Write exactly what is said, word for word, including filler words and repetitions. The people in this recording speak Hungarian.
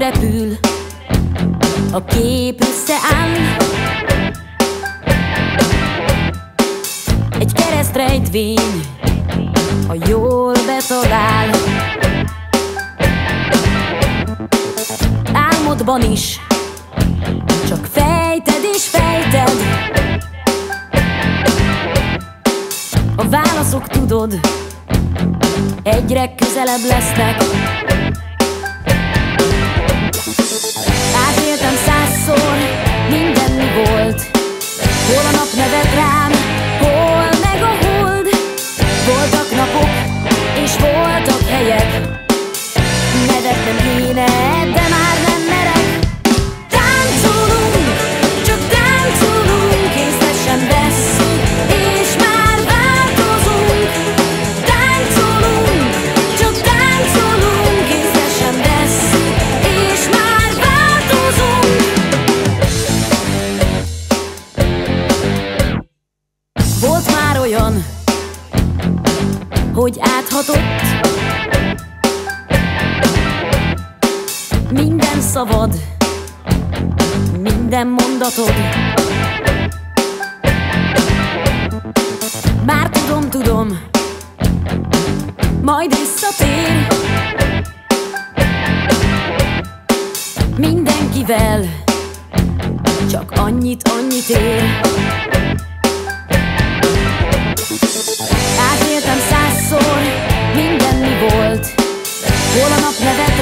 repül, a kép összeáll. Egy keresztrejtvény, ha jól betalál. Álmodban is csak fejted és fejted, a válaszok tudod, egyre közelebb lesznek. Átéltem százszor, minden mi volt, hol a nap nevet rám, hol meg a hold. Voltak napok és voltak helyek, nevetnem kéne, de már nem merek. Táncolunk, csak táncolunk, észre sem vesszük, és már változunk. Táncolunk, csak táncolunk, észre sem vesszük, és már változunk. Volt már olyan, hogy áthatott minden szavad, minden mondatod. Már tudom, tudom, majd visszatér. Mindenkivel csak annyit, annyit ér. Átéltem százszor, minden mi volt, hol a nap nevet